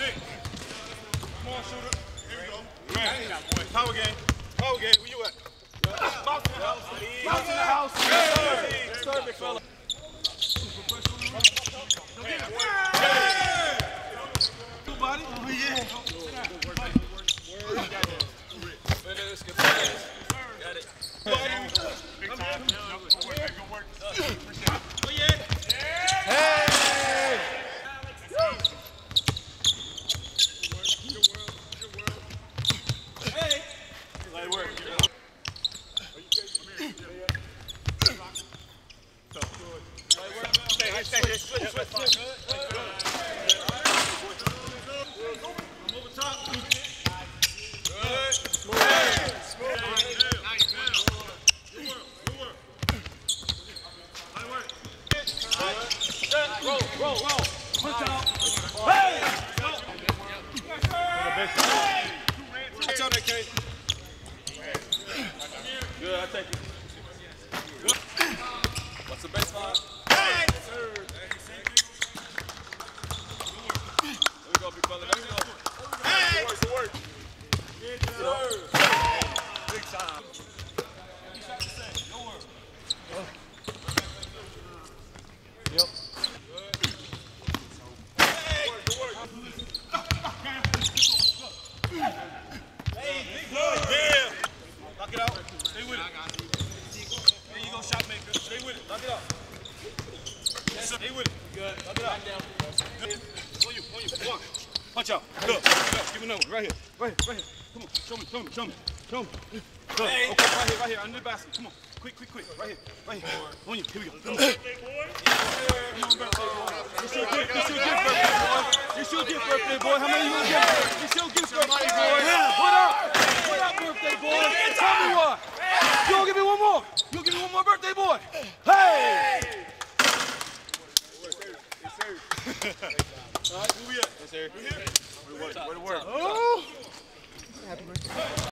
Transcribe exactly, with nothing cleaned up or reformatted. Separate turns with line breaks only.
Six. Come on, shooter. Here we go. Right. Power game. Power game. Where you at? Bounce in the house. Bounce in the house. Yes, sir, big fella. Good body. Oh, yeah. Got it. Big time. Good work. Oh, yeah. Hey! Roll, roll, roll. Punch out. Hey! Watch out, K. Good, I take it. What's the baseline? Hey! There we go, big fella. Let's go. Hey! Good work, good work. Big time. Yep. Knock it out. Stay with it. There you go, shot maker. Stay with it. Knock it out. Yes, sir. Stay with it. Good. Knock it out. Good. On you. On you. One. Punch out. Good. Good. Give me another one. Right here. Right here. Right here. Come on. Show me. Show me. Show me. Show me. Good. Okay. Right here. Right here. Under the basket. Come on. Quick. Quick. Quick. Right here. Right here. On you. Here we go. Come on. Come on, birthday boy. It's your gift. It's your gift, birthday boy. It's your gift, birthday boy. How many you gonna get? It's your gift, birthday boy. What up? What up, birthday boy? Tell me what. You gonna give me one more? You gonna give me one more, birthday boy? Hey! Yes, sir. All right, who we at? Yes, sir. We here? Where the work? Where the work? Oh! Happy birthday.